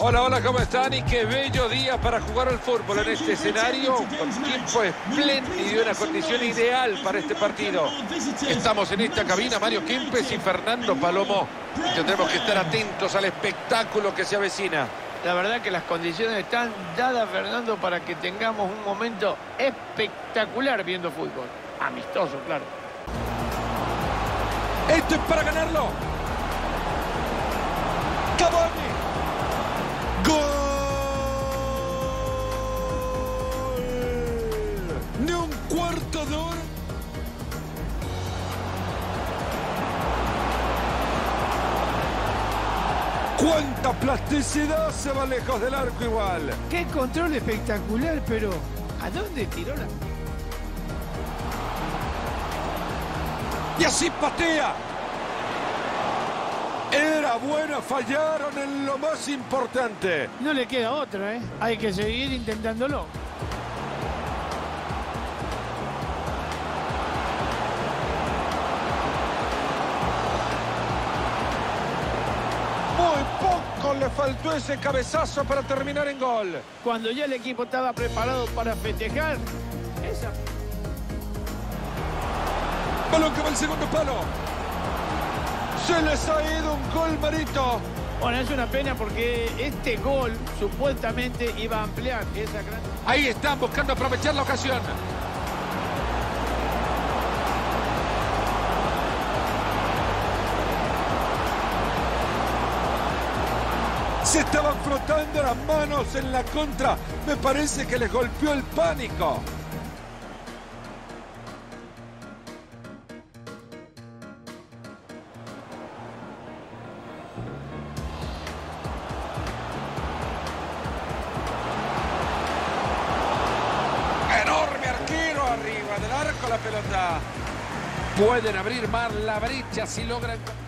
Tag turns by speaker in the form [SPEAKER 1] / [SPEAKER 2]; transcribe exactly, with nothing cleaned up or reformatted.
[SPEAKER 1] Hola, hola, ¿cómo están? Y qué bello día para jugar al fútbol en este escenario, con tiempo espléndido y una condición ideal para este partido. Estamos en esta cabina, Mario Kempes y Fernando Palomo, y tendremos que estar atentos al espectáculo que se avecina.
[SPEAKER 2] La verdad que las condiciones están dadas, Fernando, para que tengamos un momento espectacular viendo fútbol. Amistoso, claro.
[SPEAKER 1] Esto es para ganarlo. Cavani. ¡Gol! Ni un cuarto de hora. ¡Cuánta plasticidad! Se va lejos del arco igual.
[SPEAKER 3] ¡Qué control espectacular! Pero, ¿a dónde tiró la...?
[SPEAKER 1] Y así patea. Era buena, fallaron en lo más importante.
[SPEAKER 3] No le queda otra, ¿eh? Hay que seguir intentándolo.
[SPEAKER 1] Muy poco le faltó ese cabezazo para terminar en gol.
[SPEAKER 3] Cuando ya el equipo estaba preparado para festejar, esa...
[SPEAKER 1] Balón que va al segundo palo. Se les ha ido un gol, Marito.
[SPEAKER 3] Bueno, es una pena porque este gol supuestamente iba a ampliar esa gran...
[SPEAKER 1] Ahí están buscando aprovechar la ocasión. Se estaban frotando las manos en la contra. Me parece que les golpeó el pánico. Enorme arquero arriba del arco la pelota. Pueden abrir más la brecha si logran...